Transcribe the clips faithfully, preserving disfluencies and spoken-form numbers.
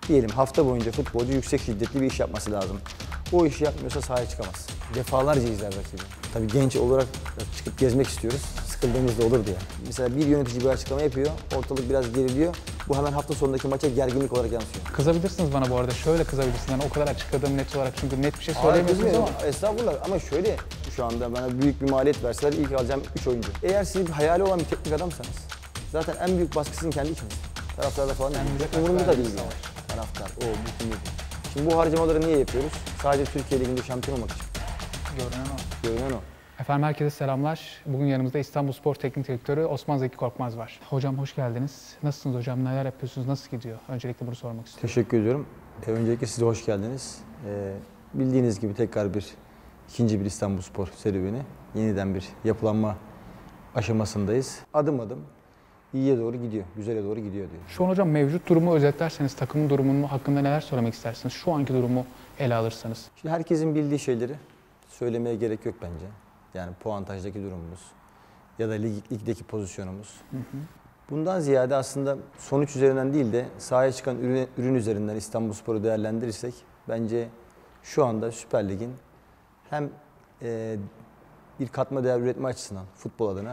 Diyelim hafta boyunca futbolcu yüksek şiddetli bir iş yapması lazım. O işi yapmıyorsa sahaya çıkamaz. Defalarca izler rakibi. Tabii genç olarak çıkıp gezmek istiyoruz. Sıkıldığımızda olur diye. Mesela bir yönetici bir açıklama yapıyor, ortalık biraz geriliyor. Bu hemen hafta sonundaki maça gerginlik olarak yansıyor. Kızabilirsiniz bana bu arada. Şöyle kızabilirsiniz. Yani o kadar açıkladığım net olarak çünkü net bir şey söylemiyorsunuz ama. Estağfurullah ama şöyle şu anda bana büyük bir maliyet verseler ilk alacağım üç oyuncu. Eğer siz bir hayali olan bir teknik adamsanız zaten en büyük baskısının kendi içinizde. Taraftarda falan değil. Umurumda da değil yani. Taraftar, o, bu, bu. Şimdi bu harcamaları niye yapıyoruz? Sadece Türkiye Ligi'nde şampiyon olmak için. Görünen o. Görünen o. Efendim herkese selamlar. Bugün yanımızda İstanbulspor Teknik Direktörü Osman Zeki Korkmaz var. Hocam hoş geldiniz. Nasılsınız hocam? Neler yapıyorsunuz? Nasıl gidiyor? Öncelikle bunu sormak istiyorum. Teşekkür ediyorum. E, öncelikle size hoş geldiniz. E, bildiğiniz gibi tekrar bir ikinci bir İstanbulspor serüveni. Yeniden bir yapılanma aşamasındayız. Adım adım iyiye doğru gidiyor, güzele doğru gidiyor diyor. Şu an hocam mevcut durumu özetlerseniz, takımın durumunun hakkında neler söylemek istersiniz? Şu anki durumu ele alırsanız. Şimdi herkesin bildiği şeyleri söylemeye gerek yok bence. Yani puantajdaki durumumuz ya da lig, ligdeki pozisyonumuz. Hı hı. Bundan ziyade aslında sonuç üzerinden değil de sahaya çıkan ürün, ürün üzerinden İstanbulspor'u değerlendirirsek bence şu anda Süper Lig'in hem e, bir katma değer üretme açısından futbol adına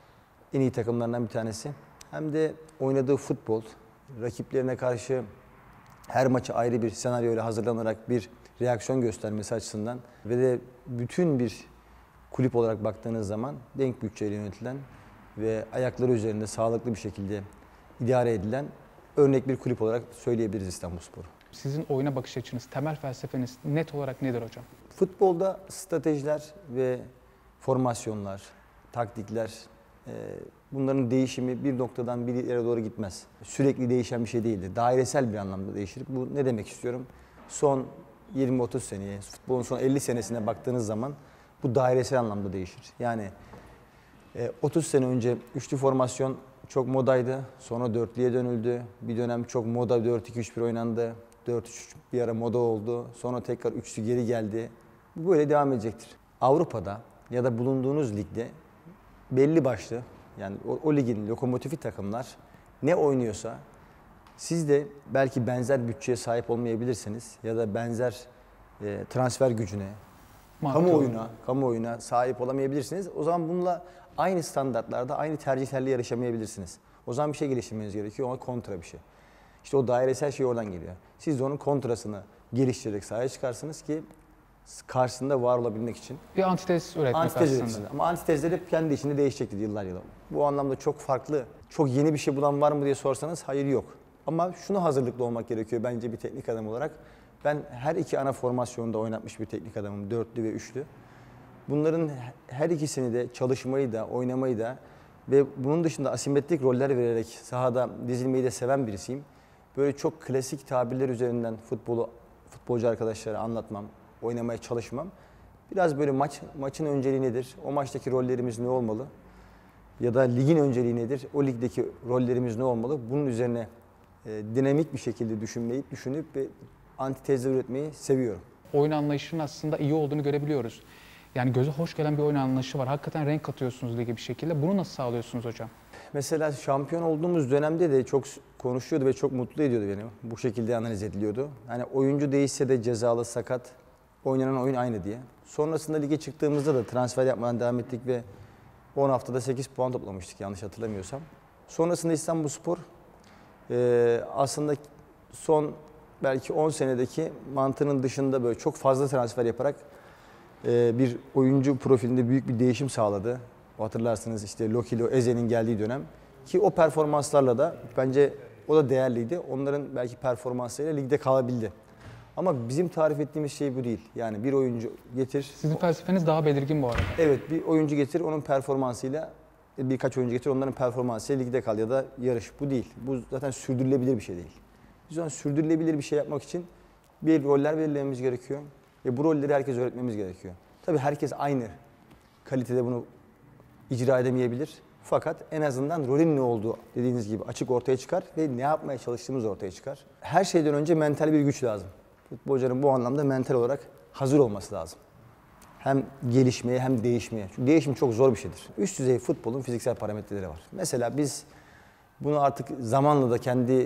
en iyi takımlarından bir tanesi. Hem de oynadığı futbol, rakiplerine karşı her maça ayrı bir senaryoyla hazırlanarak bir reaksiyon göstermesi açısından ve de bütün bir kulüp olarak baktığınız zaman denk bütçeyle yönetilen ve ayakları üzerinde sağlıklı bir şekilde idare edilen örnek bir kulüp olarak söyleyebiliriz İstanbulspor'u. Sizin oyuna bakış açınız, temel felsefeniz net olarak nedir hocam? Futbolda stratejiler ve formasyonlar, taktikler, bunların değişimi bir noktadan bir yere doğru gitmez. Sürekli değişen bir şey değildir. Dairesel bir anlamda değişir. Bu ne demek istiyorum? Son yirmi otuz seneye, futbolun son elli senesine baktığınız zaman bu dairesel anlamda değişir. Yani otuz sene önce üçlü formasyon çok modaydı. Sonra dörtlüye dönüldü. Bir dönem çok moda dört iki üç bir oynandı. dört üç üç bir ara moda oldu. Sonra tekrar üçlü geri geldi. Bu böyle devam edecektir. Avrupa'da ya da bulunduğunuz ligde belli başlı yani o, o ligin lokomotifi takımlar ne oynuyorsa siz de belki benzer bütçeye sahip olmayabilirsiniz ya da benzer e, transfer gücüne, kamuoyuna, kamuoyuna sahip olamayabilirsiniz. O zaman bununla aynı standartlarda, aynı tercihlerle yarışamayabilirsiniz. O zaman bir şey geliştirmeniz gerekiyor, ona kontra bir şey. İşte o dairesel şey oradan geliyor. Siz de onun kontrasını geliştirerek sahaya çıkarsınız ki karşısında var olabilmek için. Bir antitez üretmek antitez aslında. Üretsin. Ama antitezler hep kendi içinde değişecektir yıllar yılı. Bu anlamda çok farklı, çok yeni bir şey bulan var mı diye sorsanız hayır yok. Ama şunu hazırlıklı olmak gerekiyor bence bir teknik adam olarak. Ben her iki ana formasyonda oynatmış bir teknik adamım, dörtlü ve üçlü. Bunların her ikisini de çalışmayı da, oynamayı da ve bunun dışında asimetrik roller vererek sahada dizilmeyi de seven birisiyim. Böyle çok klasik tabirler üzerinden futbolu futbolcu arkadaşlara anlatmam, oynamaya çalışmam. Biraz böyle maç maçın önceliği nedir? O maçtaki rollerimiz ne olmalı? Ya da ligin önceliği nedir? O ligdeki rollerimiz ne olmalı? Bunun üzerine e, dinamik bir şekilde düşünmeyi, düşünüp ve antitezler üretmeyi seviyorum. Oyun anlayışının aslında iyi olduğunu görebiliyoruz. Yani göze hoş gelen bir oyun anlayışı var. Hakikaten renk katıyorsunuz lige bir şekilde. Bunu nasıl sağlıyorsunuz hocam? Mesela şampiyon olduğumuz dönemde de çok konuşuyordu ve çok mutlu ediyordu beni. Bu şekilde analiz ediliyordu. Hani oyuncu değişse de cezalı, sakat, oynanan oyun aynı diye. Sonrasında lige çıktığımızda da transfer yapmadan devam ettik ve on haftada sekiz puan toplamıştık yanlış hatırlamıyorsam. Sonrasında İstanbulspor e, aslında son belki on senedeki mantığının dışında böyle çok fazla transfer yaparak e, bir oyuncu profilinde büyük bir değişim sağladı. O hatırlarsınız işte Lokilo, Eze'nin geldiği dönem ki o performanslarla da bence o da değerliydi. Onların belki performanslarıyla ligde kalabildi. Ama bizim tarif ettiğimiz şey bu değil. Yani bir oyuncu getir. Sizin felsefeniz daha belirgin bu arada. Evet, bir oyuncu getir, onun performansıyla birkaç oyuncu getir, onların performansıyla ligde kal ya da yarış. Bu değil. Bu zaten sürdürülebilir bir şey değil. Biz o sürdürülebilir bir şey yapmak için bir roller belirlememiz gerekiyor. Ve bu rolleri herkes öğretmemiz gerekiyor. Tabii herkes aynı kalitede bunu icra edemeyebilir. Fakat en azından rolün ne olduğu dediğiniz gibi açık ortaya çıkar ve ne yapmaya çalıştığımız ortaya çıkar. Her şeyden önce mental bir güç lazım. Futbolcuların bu anlamda mental olarak hazır olması lazım. Hem gelişmeye hem değişmeye. Çünkü değişim çok zor bir şeydir. Üst düzey futbolun fiziksel parametreleri var. Mesela biz bunu artık zamanla da kendi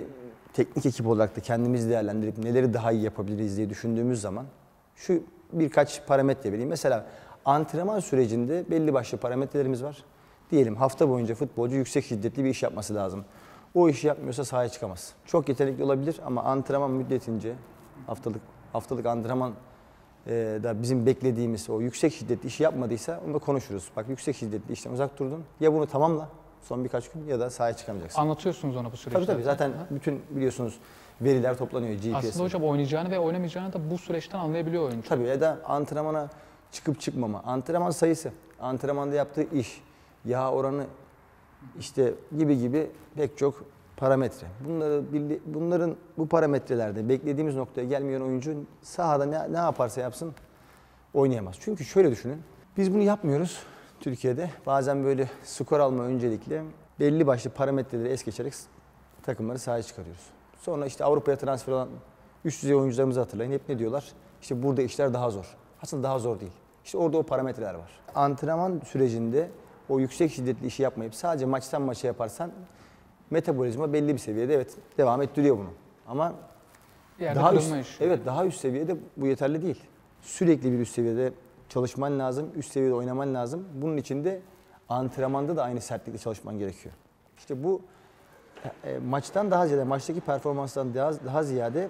teknik ekip olarak da kendimizi değerlendirip neleri daha iyi yapabiliriz diye düşündüğümüz zaman şu birkaç parametre vereyim. Mesela antrenman sürecinde belli başlı parametrelerimiz var. Diyelim hafta boyunca futbolcu yüksek şiddetli bir iş yapması lazım. O işi yapmıyorsa sahaya çıkamaz. Çok yetenekli olabilir ama antrenman müddetince haftalık haftalık antrenman e, da bizim beklediğimiz o yüksek şiddetli işi yapmadıysa onu da konuşuruz. Bak yüksek şiddetli işten uzak durdun. Ya bunu tamamla son birkaç gün ya da sahaya çıkamayacaksın. Anlatıyorsunuz ona bu süreçte. Tabii tabii zaten bütün biliyorsunuz veriler toplanıyor G P S. Aslında hocam oynayacağını ve oynamayacağını da bu süreçten anlayabiliyor oyuncu. Tabii ya da antrenmana çıkıp çıkmama, antrenman sayısı, antrenmanda yaptığı iş, yağ oranı işte gibi gibi pek çok parametre. Bunları, bunların bu parametrelerde beklediğimiz noktaya gelmeyen oyuncu sahada ne, ne yaparsa yapsın oynayamaz. Çünkü şöyle düşünün, biz bunu yapmıyoruz Türkiye'de. Bazen böyle skor alma öncelikle belli başlı parametreleri es geçerek takımları sahaya çıkarıyoruz. Sonra işte Avrupa'ya transfer olan üst düzey oyuncularımızı hatırlayın. Hep ne diyorlar? İşte burada işler daha zor. Aslında daha zor değil. İşte orada o parametreler var. Antrenman sürecinde o yüksek şiddetli işi yapmayıp sadece maçtan maça yaparsan metabolizma belli bir seviyede evet devam ettiriyor bunu. Ama daha üst, evet daha üst seviyede bu yeterli değil. Sürekli bir üst seviyede çalışman lazım, üst seviyede oynaman lazım. Bunun için de antrenmanda da aynı sertlikle çalışman gerekiyor. İşte bu e, maçtan daha ziyade, maçtaki performanstan daha, daha ziyade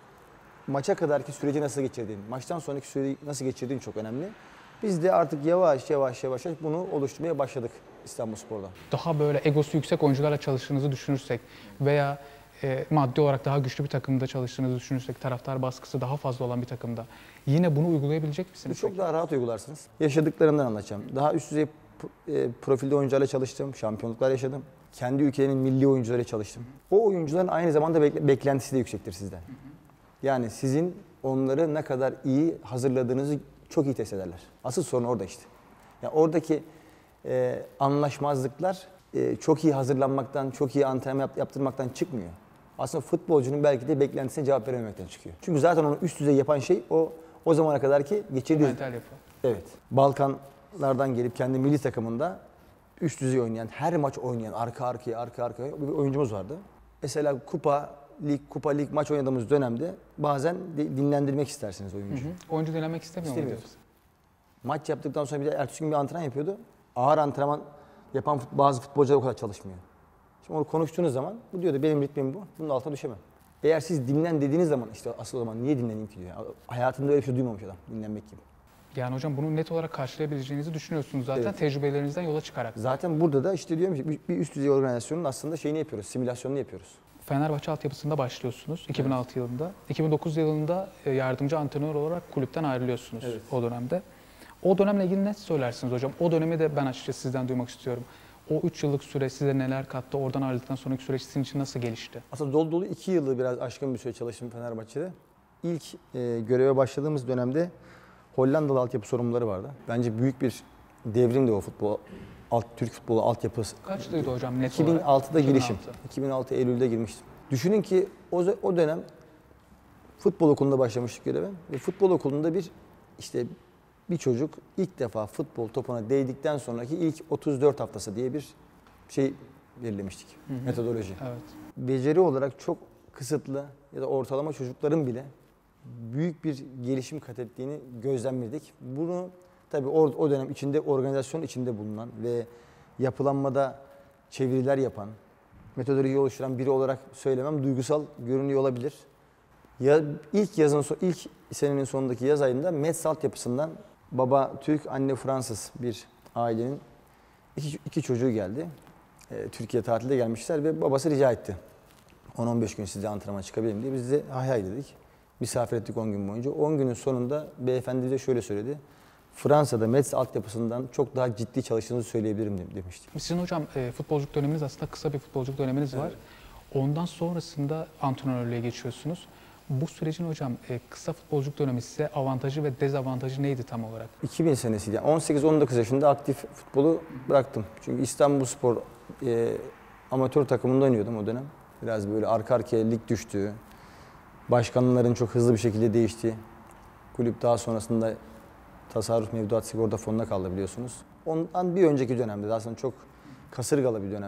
maça kadarki süreci nasıl geçirdiğin, maçtan sonraki süreci nasıl geçirdiğin çok önemli. Biz de artık yavaş yavaş yavaş bunu oluşturmaya başladık İstanbulspor'da. Daha böyle egosu yüksek oyuncularla çalıştığınızı düşünürsek veya e, maddi olarak daha güçlü bir takımda çalıştığınızı düşünürsek, taraftar baskısı daha fazla olan bir takımda yine bunu uygulayabilecek misiniz? Çok daha rahat uygularsınız. Yaşadıklarımdan anlatacağım. Daha üst düzey e, profilde oyuncularla çalıştım, şampiyonluklar yaşadım. Kendi ülkenin milli oyuncularıyla çalıştım. O oyuncuların aynı zamanda bekle, beklentisi de yüksektir sizden. Yani sizin onları ne kadar iyi hazırladığınızı çok iyi test ederler. Asıl sorun orada işte. Yani oradaki e, anlaşmazlıklar e, çok iyi hazırlanmaktan, çok iyi antrenman yap, yaptırmaktan çıkmıyor. Aslında futbolcunun belki de beklentisine cevap verememekten çıkıyor. Çünkü zaten onu üst düzey yapan şey o o zamana kadarki geçirdiği... Mental yapı. Evet. Balkanlardan gelip kendi milli takımında üst düzey oynayan, her maç oynayan, arka arkaya, arka arkaya bir oyuncumuz vardı. Mesela kupa, lig, kupa, lig maç oynadığımız dönemde bazen dinlendirmek istersiniz oyuncuyu. Hı hı. Oyuncu dinlemek istemiyor mu diyorsun? Maç yaptıktan sonra bir de ertesi gün bir antrenman yapıyordu. Ağır antrenman yapan bazı futbolcular o kadar çalışmıyor. Şimdi onu konuştuğunuz zaman bu diyordu benim ritmim bu, bunun altına düşemem. Eğer siz dinlen dediğiniz zaman işte asıl o zaman niye dinleneyim ki diyor. Yani hayatında öyle bir şey duymamış adam dinlenmek gibi. Yani hocam bunu net olarak karşılayabileceğinizi düşünüyorsunuz zaten evet. Tecrübelerinizden yola çıkarak. Zaten burada da işte diyorum ki bir üst düzey organizasyonun aslında şeyini yapıyoruz, simülasyonunu yapıyoruz. Fenerbahçe altyapısında başlıyorsunuz iki bin altı evet. yılında. iki bin dokuz yılında yardımcı antrenör olarak kulüpten ayrılıyorsunuz evet. o dönemde. O dönemle ilgili ne söylersiniz hocam? O dönemi de ben açıkçası sizden duymak istiyorum. O üç yıllık süre size neler kattı? Oradan ayrıldıktan sonraki süreç sizin için nasıl gelişti? Aslında dolu dolu iki yılı biraz aşkın bir süre çalıştım Fenerbahçe'de. İlk e, göreve başladığımız dönemde Hollandalı altyapı sorumluları vardı. Bence büyük bir devrimdi o futbol, alt, Türk futbolu altyapısı. Kaçtıydı hocam net iki bin altıda olarak? girişim. iki bin altı Eylül'de girmiştim. Düşünün ki o, o dönem futbol okulunda başlamıştık göreve. Ve futbol okulunda bir işte bir çocuk ilk defa futbol topuna değdikten sonraki ilk otuz dört haftası diye bir şey belirlemiştik. Hı hı. Metodoloji. Evet. Beceri olarak çok kısıtlı ya da ortalama çocukların bile büyük bir gelişim kat ettiğini gözlemledik. Bunu tabii o, o dönem içinde organizasyon içinde bulunan ve yapılanmada çeviriler yapan, metodolojiyi oluşturan biri olarak söylemem duygusal görünüyor olabilir. Ya ilk yazın ilk senenin sonundaki yaz ayında Metz altyapısından baba Türk, anne Fransız bir ailenin iki, iki çocuğu geldi. Ee, Türkiye tatilde gelmişler ve babası rica etti. on on beş gün sizde antrenman çıkabilirim diye. Biz de hay hay dedik. Misafir ettik on gün boyunca. on günün sonunda beyefendi de şöyle söyledi. Fransa'da Metz altyapısından çok daha ciddi çalıştığınızı söyleyebilirim demişti. Sizin hocam e, futbolculuk döneminiz aslında kısa bir futbolculuk döneminiz var. Evet. Ondan sonrasında antrenörlüğe geçiyorsunuz. Bu sürecin hocam e, kısa futbolculuk dönemi size avantajı ve dezavantajı neydi tam olarak? iki bin senesiydi. Yani on sekiz on dokuz yaşında aktif futbolu bıraktım. Çünkü İstanbulspor e, amatör takımında oynuyordum o dönem. Biraz böyle arka arkaya lig düştü. Başkanların çok hızlı bir şekilde değişti. Kulüp daha sonrasında tasarruf mevduat sigorta fonuna kaldı biliyorsunuz. Ondan bir önceki dönemde aslında çok kasırgalı bir dönemdi.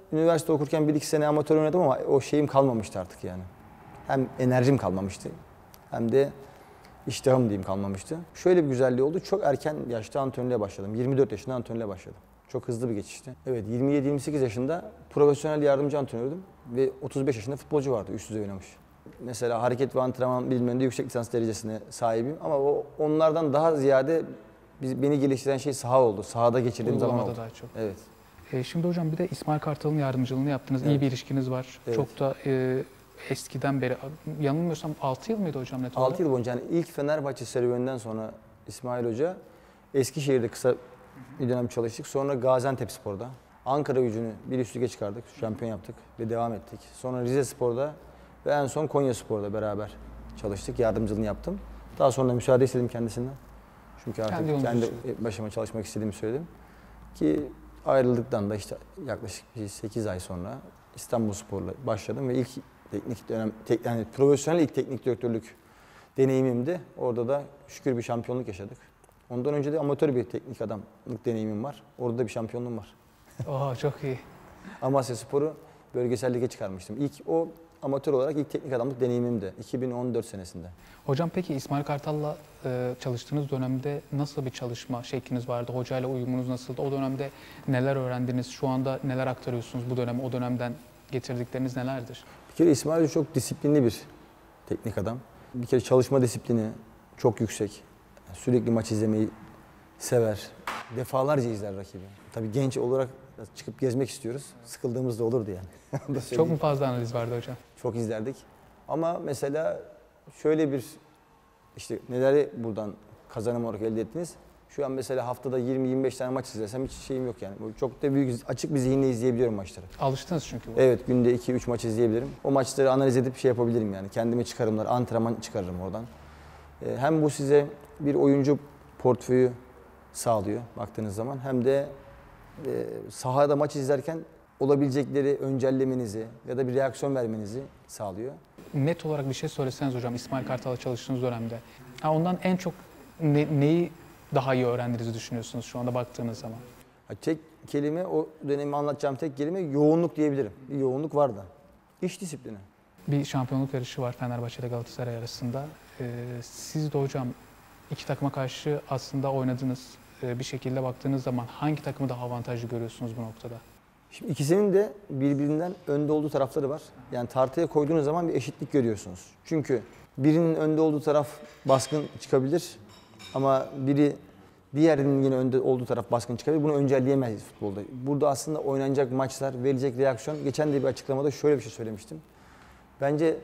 üniversite okurken bir iki sene amatör oynadım ama o şeyim kalmamıştı artık yani. Hem enerjim kalmamıştı hem de iştahım diyeyim kalmamıştı. Şöyle bir güzelliği oldu. Çok erken yaşta antrenörlüğe başladım. yirmi dört yaşında antrenörlüğe başladım. Çok hızlı bir geçişti. Evet, yirmi yedi yirmi sekiz yaşında profesyonel yardımcı antrenördüm ve otuz beş yaşında futbolcu vardı üst düzey oynamış. Mesela hareket ve antrenman bilimlerinde yüksek lisans derecesine sahibim ama o onlardan daha ziyade biz, beni geliştiren şey saha oldu. Sahada geçirdiğim zaman oldu. Daha çok. Evet. E, şimdi hocam bir de İsmail Kartal'ın yardımcılığını yaptınız. Evet. İyi bir ilişkiniz var. Evet. Çok da e, eskiden beri, yanılmıyorsam altı yıl mıydı hocam net olarak? altı yıl boyunca yani ilk Fenerbahçe serüveninden sonra İsmail Hoca Eskişehir'de kısa bir dönem çalıştık. Sonra Gaziantepspor'da Ankaragücü'nü bir üst lige çıkardık. Şampiyon yaptık ve devam ettik. Sonra Rizespor'da ve en son Konyaspor'da beraber çalıştık. Yardımcılığını yaptım. Daha sonra müsaade istedim kendisinden. Çünkü artık Kendi kendi, yolunuzu. başıma çalışmak istediğimi söyledim. Ki ayrıldıktan da işte yaklaşık sekiz ay sonra İstanbulspor'la başladım ve ilk teknik dönem, tek, yani profesyonel ilk teknik direktörlük deneyimimdi. Orada da şükür bir şampiyonluk yaşadık. Ondan önce de amatör bir teknik adamlık deneyimim var. Orada da bir şampiyonluğum var. Oha çok iyi. Amasyaspor'u bölgesel lige çıkarmıştım. İlk o amatör olarak ilk teknik adamlık deneyimimdi. iki bin on dört senesinde. Hocam peki İsmail Kartal'la e, çalıştığınız dönemde nasıl bir çalışma şekliniz vardı? Hocayla uyumunuz nasıldı? O dönemde neler öğrendiniz? Şu anda neler aktarıyorsunuz bu dönem, o dönemden getirdikleriniz nelerdir? Bir kere İsmail Hoca çok disiplinli bir teknik adam. Bir kere çalışma disiplini çok yüksek. Sürekli maç izlemeyi sever. Defalarca izler rakibi. Tabii genç olarak çıkıp gezmek istiyoruz. Sıkıldığımız da olurdu yani. Onu da Çok söyleyeyim. mu fazla analiz vardı hocam? Çok izlerdik. Ama mesela şöyle bir işte neleri buradan kazanım olarak elde ettiniz? Şu an mesela haftada yirmi yirmi beş tane maç izlesem hiç şeyim yok yani. Çok da büyük açık bir zihinle izleyebiliyorum maçları. Alıştınız çünkü. Bu. Evet, günde iki üç maç izleyebilirim. O maçları analiz edip şey yapabilirim yani. Kendime çıkarımlar, antrenman çıkarırım oradan. Ee, hem bu size bir oyuncu portföyü sağlıyor baktığınız zaman hem de e, sahada maç izlerken olabilecekleri öncellemenizi ya da bir reaksiyon vermenizi sağlıyor. Net olarak bir şey söyleseniz hocam İsmail Kartal'la çalıştığınız dönemde. Ha, ondan en çok ne- neyi daha iyi öğrendiğinizi düşünüyorsunuz şu anda baktığınız zaman? Ha, tek kelime, o dönemi anlatacağım tek kelime yoğunluk diyebilirim. Bir yoğunluk var da. İş disiplini. Bir şampiyonluk yarışı var Fenerbahçe ile Galatasaray arasında. Ee, siz de hocam iki takıma karşı aslında oynadınız. Ee, bir şekilde baktığınız zaman hangi takımı daha avantajlı görüyorsunuz bu noktada? Şimdi ikisinin de birbirinden önde olduğu tarafları var. Yani tartıya koyduğunuz zaman bir eşitlik görüyorsunuz. Çünkü birinin önde olduğu taraf baskın çıkabilir ama biri diğerinin yine önde olduğu taraf baskın çıkabilir. Bunu öncelleyemeyiz futbolda. Burada aslında oynanacak maçlar, verilecek reaksiyon. Geçen de bir açıklamada şöyle bir şey söylemiştim. Bence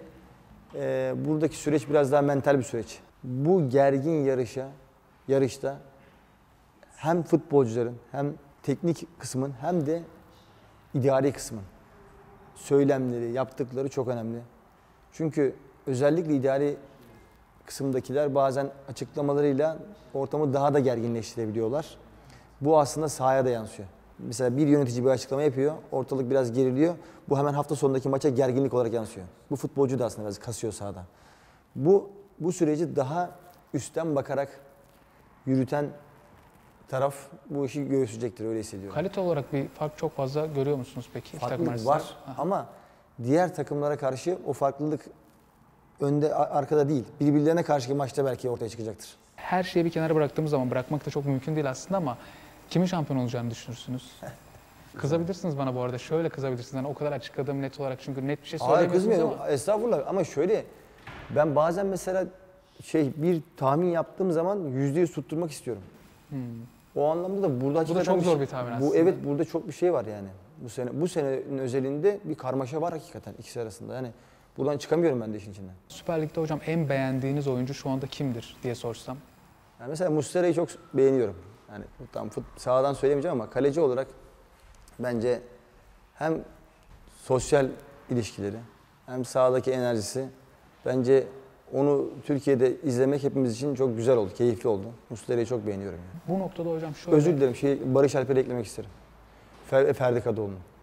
e, buradaki süreç biraz daha mental bir süreç. Bu gergin yarışa, yarışta hem futbolcuların hem teknik kısmın hem de idari kısmın söylemleri, yaptıkları çok önemli. Çünkü özellikle idari kısımdakiler bazen açıklamalarıyla ortamı daha da gerginleştirebiliyorlar. Bu aslında sahaya da yansıyor. Mesela bir yönetici bir açıklama yapıyor, ortalık biraz geriliyor. Bu hemen hafta sonundaki maça gerginlik olarak yansıyor. Bu futbolcu da aslında biraz kasıyor sahada. Bu bu süreci daha üstten bakarak yürüten taraf bu işi göğüsleyecektir, öyle hissediyorum. Kalite olarak bir fark çok fazla görüyor musunuz peki? iki takım Farklılık arasında? var ama diğer takımlara karşı o farklılık önde arkada değil. Birbirlerine karşı maçta belki ortaya çıkacaktır. Her şeyi bir kenara bıraktığımız zaman, bırakmak da çok mümkün değil aslında ama kimin şampiyon olacağını düşünürsünüz? Kızabilirsiniz bana bu arada. Şöyle kızabilirsiniz. Yani o kadar açıkladım net olarak çünkü net bir şey Hayır, söylemiyorsunuz kızmıyorum. ama. Estağfurullah ama şöyle ben bazen mesela şey bir tahmin yaptığım zaman yüzde yüz tutturmak istiyorum. Hmm. O anlamda da burada hakikaten çok bir zor şey- bir tahmin Bu aslında. evet, burada çok bir şey var yani. Bu sene bu senenin özelinde bir karmaşa var hakikaten ikisi arasında. Yani buradan çıkamıyorum ben de işin içinden. Süper Lig'de hocam en beğendiğiniz oyuncu şu anda kimdir diye sorsam? Yani mesela Muslera'yı çok beğeniyorum. Yani tam fut, sahadan söyleyemeyeceğim ama kaleci olarak bence hem sosyal ilişkileri hem sahadaki enerjisi, bence onu Türkiye'de izlemek hepimiz için çok güzel oldu, keyifli oldu. Muslera'yı çok beğeniyorum yani. Bu noktada hocam şöyle... Özür dilerim, şey, Barış Alper'i eklemek isterim. Fer, Ferdi Kadıoğlu'nu.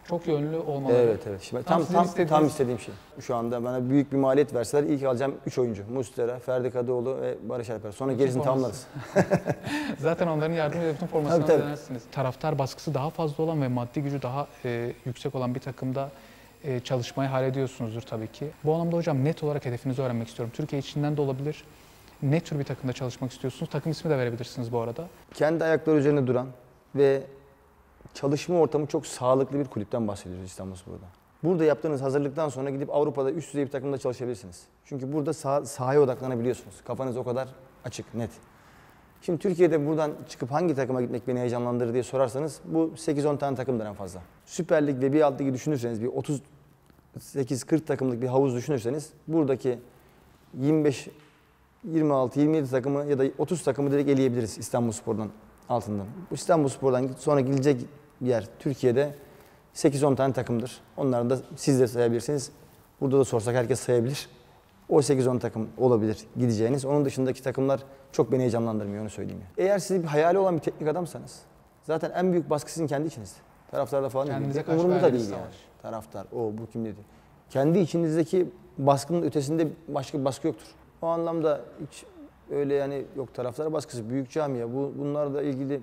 Çok yönlü olmalı. Evet evet. Şimdi tam tam, tam, tam istediğim şey. Şu anda bana büyük bir maliyet verseler ilk alacağım üç oyuncu. Muslera, Ferdi Kadıoğlu ve Barış Alper. Sonra bütün gerisini tamamlarız. Zaten onların yardımıyla bütün formasını tabii, tabii. denersiniz. Taraftar baskısı daha fazla olan ve maddi gücü daha e, yüksek olan bir takımda e, çalışmayı hallediyorsunuzdur tabii ki. Bu anlamda hocam net olarak hedefinizi öğrenmek istiyorum. Türkiye içinden de olabilir. Ne tür bir takımda çalışmak istiyorsunuz? Takım ismi de verebilirsiniz bu arada. Kendi ayakları üzerine duran ve çalışma ortamı çok sağlıklı bir kulüpten bahsediyoruz İstanbulspor'da. Burada yaptığınız hazırlıktan sonra gidip Avrupa'da üst düzey bir takımda çalışabilirsiniz. Çünkü burada sah- sahaya odaklanabiliyorsunuz. Kafanız o kadar açık, net. Şimdi Türkiye'de buradan çıkıp hangi takıma gitmek beni heyecanlandırır diye sorarsanız bu sekiz on tane takımdır en fazla. Süper Lig ve bir alt ligi düşünürseniz bir otuz sekiz kırk takımlık bir havuz düşünürseniz buradaki yirmi beş yirmi altı yirmi yedi takımı ya da otuz takımı direkt eleyebiliriz İstanbulspor'dan altından. Bu İstanbulspor'dan sonra gidecek yer Türkiye'de sekiz on tane takımdır. Onları da siz de sayabilirsiniz. Burada da sorsak herkes sayabilir. O sekiz on takım olabilir gideceğiniz. Onun dışındaki takımlar çok beni heyecanlandırmıyor, onu söyleyeyim. Ya. Eğer siz bir hayali olan bir teknik adamsanız zaten en büyük baskı sizin kendi içinizde. Taraftarda falan Kendinize değil. karşı Umurumda da değil verdiğiniz yani. Taraftar, o, bu kim dedi. Kendi içinizdeki baskının ötesinde başka bir baskı yoktur. O anlamda hiç öyle yani yok taraftar baskısı, büyük camia, bu bunlarla ilgili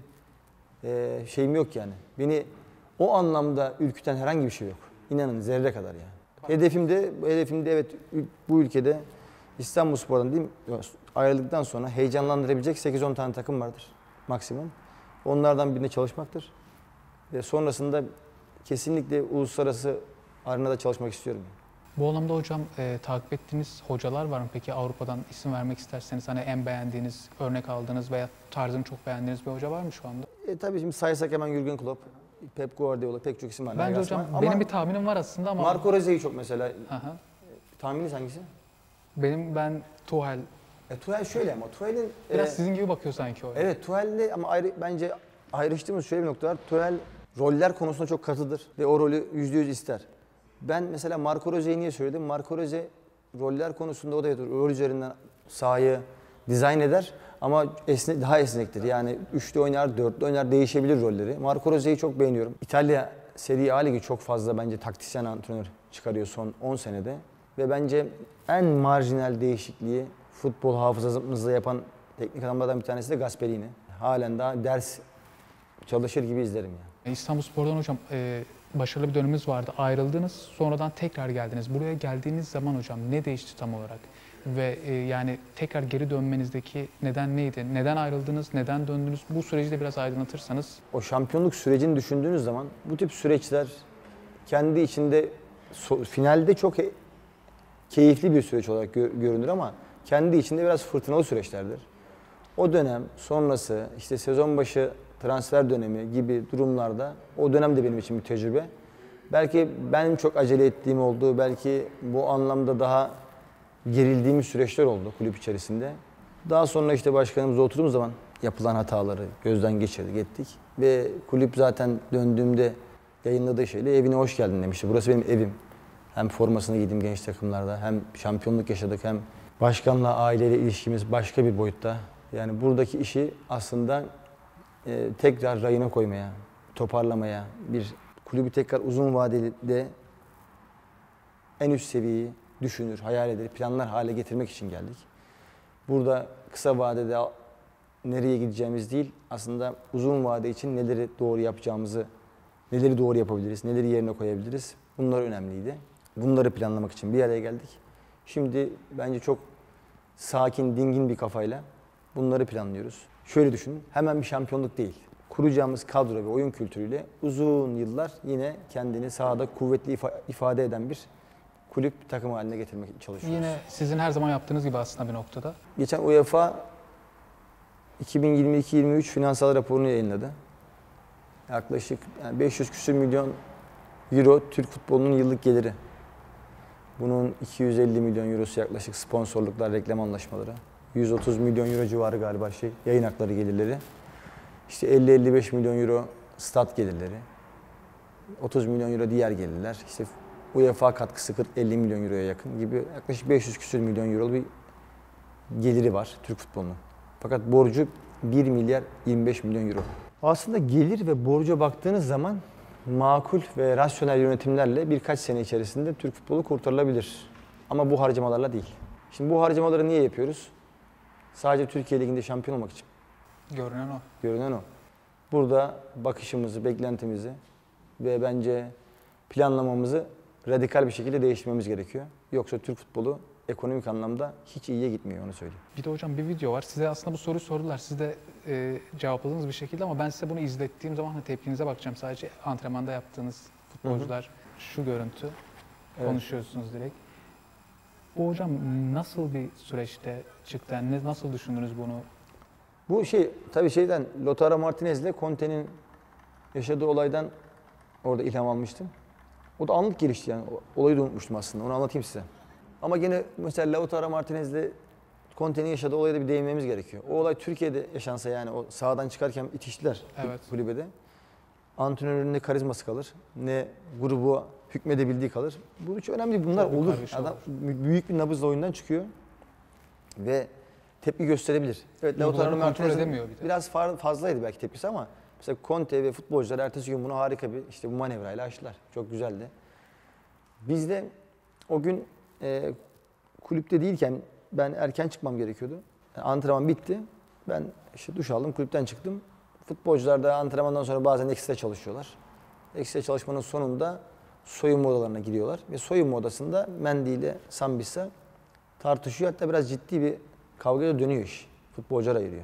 e, şeyim yok yani. Beni o anlamda ürküten herhangi bir şey yok. İnanın zerre kadar yani. Hedefimde, hedefimde evet bu ülkede İstanbulspor'dan diyeyim ayrıldıktan sonra heyecanlandırabilecek sekiz on tane takım vardır maksimum. Onlardan birine çalışmaktır. Ve sonrasında kesinlikle uluslararası arenada çalışmak istiyorum. Bu anlamda hocam e, takip ettiğiniz hocalar var mı? Peki Avrupa'dan isim vermek isterseniz hani en beğendiğiniz, örnek aldığınız veya tarzını çok beğendiğiniz bir hoca var mı şu anda? E, tabii şimdi saysak hemen Jürgen Klopp, Pep Guardiola, pek çok isim var. Bence hocam ama benim bir tahminim var aslında ama... Marco Rose'yi çok mesela. Aha. Tahmininiz hangisi? Benim ben Tuchel. E, Tuchel şöyle ama Tuchel'in... Biraz e, sizin gibi bakıyor sanki o. Evet Tuchel'le ama ayrı, bence ayrıştığımız şöyle bir nokta var. Tuchel roller konusunda çok katıdır ve o rolü yüzde yüz ister. Ben mesela Marco Rose'yi niye söyledim? Marco Rose roller konusunda o da rol üzerinden sahayı dizayn eder ama esne, daha esnektir. Yani üçlü oynar, dörtlü oynar, değişebilir rolleri. Marco Rose'yi çok beğeniyorum. İtalya Serie A Ligi çok fazla bence taktisyen antrenör çıkarıyor son on senede. Ve bence en marjinal değişikliği futbol hafızamızda yapan teknik adamlardan bir tanesi de Gasperini. Halen daha ders çalışır gibi izlerim yani. İstanbulspor'dan hocam e, başarılı bir dönemimiz vardı. Ayrıldınız, sonradan tekrar geldiniz. Buraya geldiğiniz zaman hocam ne değişti tam olarak? Ve e, yani tekrar geri dönmenizdeki neden neydi? Neden ayrıldınız? Neden döndünüz? Bu süreci de biraz aydınlatırsanız. O şampiyonluk sürecini düşündüğünüz zaman bu tip süreçler kendi içinde so- finalde çok he- keyifli bir süreç olarak gö- görünür ama kendi içinde biraz fırtınalı süreçlerdir. O dönem sonrası işte sezon başı transfer dönemi gibi durumlarda o dönem de benim için bir tecrübe. Belki ben çok acele ettiğim oldu, belki bu anlamda daha gerildiğimiz süreçler oldu kulüp içerisinde. Daha sonra işte başkanımızla oturduğumuz zaman yapılan hataları gözden geçirdik, ettik. Ve kulüp zaten döndüğümde yayınladığı şeyle evine hoş geldin demişti. Burası benim evim. Hem formasını giydim genç takımlarda, hem şampiyonluk yaşadık, hem başkanla, aileyle ilişkimiz başka bir boyutta. Yani buradaki işi aslında e, tekrar rayına koymaya, toparlamaya, bir kulübü tekrar uzun vadeli en üst seviyeyi düşünür, hayal eder, planlar hale getirmek için geldik. Burada kısa vadede nereye gideceğimiz değil, aslında uzun vade için neleri doğru yapacağımızı, neleri doğru yapabiliriz, neleri yerine koyabiliriz, bunlar önemliydi. Bunları planlamak için bir araya geldik. Şimdi bence çok sakin, dingin bir kafayla bunları planlıyoruz. Şöyle düşünün, hemen bir şampiyonluk değil. Kuracağımız kadro ve oyun kültürüyle uzun yıllar yine kendini sahada kuvvetli ifa- ifade eden bir kulüp takım haline getirmek çalışıyoruz. Yine sizin her zaman yaptığınız gibi aslında bir noktada. Geçen UEFA iki bin yirmi iki yirmi üç finansal raporunu yayınladı. Yaklaşık yani beş yüz küsur milyon euro Türk futbolunun yıllık geliri. Bunun iki yüz elli milyon eurosu yaklaşık sponsorluklar, reklam anlaşmaları. yüz otuz milyon euro civarı galiba şey, yayın hakları gelirleri. İşte elli elli beş milyon euro stat gelirleri. otuz milyon euro diğer gelirler. İşte UEFA katkısı kırk elli milyon euroya yakın gibi yaklaşık beş yüz küsur milyon euro bir geliri var Türk futbolunun. Fakat borcu bir milyar yirmi beş milyon euro. Aslında gelir ve borca baktığınız zaman makul ve rasyonel yönetimlerle birkaç sene içerisinde Türk futbolu kurtarılabilir. Ama bu harcamalarla değil. Şimdi bu harcamaları niye yapıyoruz? Sadece Türkiye Ligi'nde şampiyon olmak için. Görünen o. Görünen o. Burada bakışımızı, beklentimizi ve bence planlamamızı radikal bir şekilde değiştirmemiz gerekiyor. Yoksa Türk futbolu ekonomik anlamda hiç iyiye gitmiyor, onu söyleyeyim. Bir de hocam bir video var. Size aslında bu soruyu sordular. Siz de e, cevapladınız bir şekilde ama ben size bunu izlettiğim zaman da tepkinize bakacağım. Sadece antrenmanda yaptığınız futbolcular, hı hı. şu görüntü, evet. konuşuyorsunuz direkt. Bu hocam nasıl bir süreçte çıktı? Yani nasıl düşündünüz bunu? Bu şey tabii şeyden Lautaro Martinez'le Conte'nin yaşadığı olaydan orada ilham almıştım. O da anlık gelişti yani. Olayı da unutmuştum aslında. Onu anlatayım size. Ama gene mesela Lautaro Martinez'le Conte'nin yaşadığı olaya da bir değinmemiz gerekiyor. O olay Türkiye'de yaşansa yani o sahadan çıkarken itiştiler evet. kulübede. Antrenörün ne karizması kalır, ne grubu hükmedebildiği kalır. Bu hiç önemli değil. Bunlar olur. Adam olur. Büyük bir nabızla oyundan çıkıyor ve tepki gösterebilir. Evet, Lautaro Martinez biraz fazlaydı belki tepkisi ama mesela Conte ve futbolcular ertesi gün bunu harika bir işte bu manevrayla aştılar. Çok güzeldi. Biz de o gün e, kulüpte değilken ben erken çıkmam gerekiyordu. Yani antrenman bitti. Ben işte duş aldım, kulüpten çıktım. Futbolcular da antrenmandan sonra bazen ekstra çalışıyorlar. Ekstra çalışmanın sonunda soyunma odalarına giriyorlar. Ve soyunma odasında Mendy ile Sambisa tartışıyor. Hatta biraz ciddi bir kavgaya dönüyor iş. Futbolcular ayırıyor.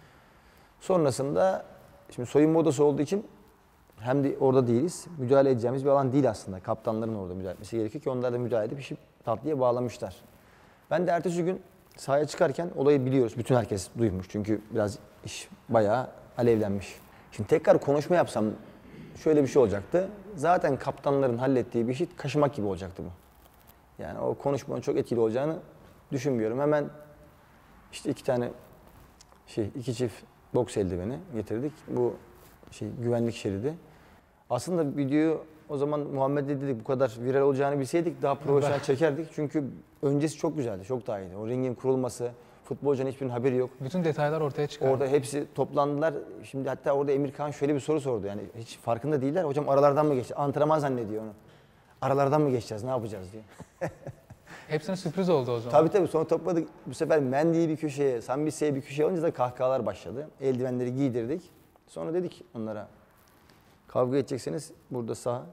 Sonrasında şimdi soyunma odası olduğu için hem de orada değiliz. Müdahale edeceğimiz bir alan değil aslında. Kaptanların orada müdahale etmesi gerekiyor ki onlar da müdahale edip işi tatlıya bağlamışlar. Ben de ertesi gün sahaya çıkarken olayı biliyoruz. Bütün herkes duymuş. Çünkü biraz iş bayağı alevlenmiş. Şimdi tekrar konuşma yapsam şöyle bir şey olacaktı. Zaten kaptanların hallettiği bir işi kaşımak gibi olacaktı bu. Yani o konuşmanın çok etkili olacağını düşünmüyorum. Hemen işte iki tane şey, iki çift boks eldiveni getirdik. Bu şey güvenlik şeridi. Aslında videoyu o zaman Muhammed'le dedik bu kadar viral olacağını bilseydik daha profesyonel çekerdik. Çünkü öncesi çok güzeldi, çok daha iyiydi. O ringin kurulması, futbolcunun hiçbirinin haberi yok. Bütün detaylar ortaya çıktı. Orada hepsi toplandılar. Şimdi hatta orada Emirkan şöyle bir soru sordu. Yani hiç farkında değiller. Hocam aralardan mı geçti? Antrenman zannediyor onu. Aralardan mı geçeceğiz? Ne yapacağız diye. Hepsine sürpriz oldu o zaman. Tabii tabii. Sonra topladık. Bu sefer Mendy'yi bir köşeye, Sambisa'yı bir köşeye alınca da kahkahalar başladı. Eldivenleri giydirdik. Sonra dedik onlara kavga edecekseniz burada saha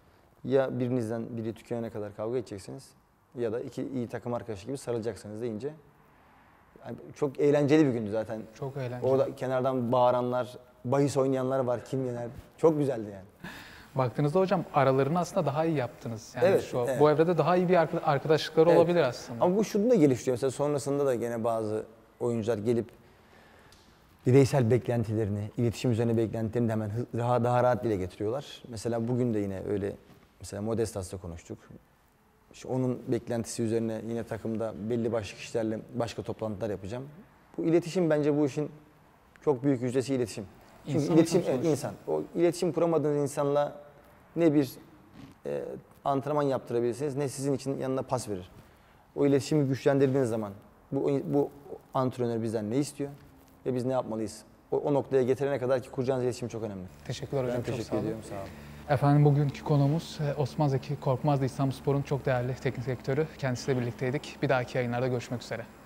ya birinizden biri tükenene kadar kavga edeceksiniz ya da iki iyi takım arkadaşı gibi sarılacaksınız deyince yani çok eğlenceli bir gündü zaten. Çok eğlenceli. Orada kenardan bağıranlar, bahis oynayanlar var, kim yener. Çok güzeldi yani. Baktığınızda hocam aralarını aslında daha iyi yaptınız. Yani evet, şu, evet. Bu evrede daha iyi bir arkadaşlıkları evet. olabilir aslında. Ama bu şunu da geliştiriyor. Mesela sonrasında da gene bazı oyuncular gelip bireysel beklentilerini, iletişim üzerine beklentilerini de hemen daha, daha rahat dile getiriyorlar. Mesela bugün de yine öyle, mesela Modestas'la konuştuk. İşte onun beklentisi üzerine yine takımda belli başlı kişilerle başka toplantılar yapacağım. Bu iletişim bence bu işin çok büyük yüzdesi iletişim. Çünkü İnsan iletişim, evet, insan. O iletişim kuramadığınız insanla ne bir e, antrenman yaptırabilirsiniz ne sizin için yanına pas verir. O iletişimi güçlendirdiğiniz zaman bu, bu antrenör bizden ne istiyor ve biz ne yapmalıyız? O, o noktaya getirene kadar ki kuracağınız iletişim çok önemli. Teşekkürler hocam. Ben teşekkür çok sağ olun. ediyorum. Sağ olun. Efendim bugünkü konuğumuz Osman Zeki Korkmaz'dı, İstanbulspor'un çok değerli teknik direktörü. Kendisiyle birlikteydik. Bir dahaki yayınlarda görüşmek üzere.